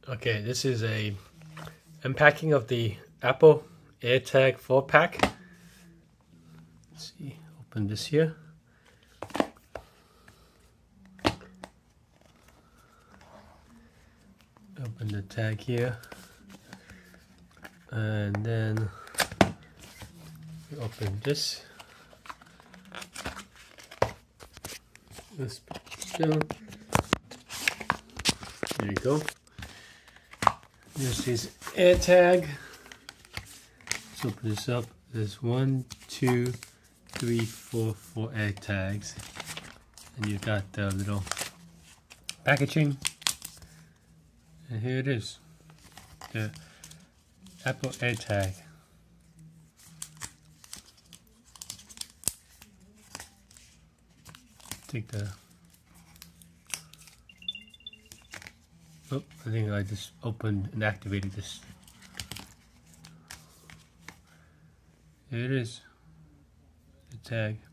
Okay, this is a unpacking of the Apple AirTag 4-pack. Let's see, open this here. Open the tag here. And then open this. This still. There you go. This is AirTag. Let's open this up. There's 1, 2, 3, 4 AirTags, and you've got the little packaging. And here it is, the Apple AirTag. Take the. Oh, I think I just opened and activated this. Here it is, the tag.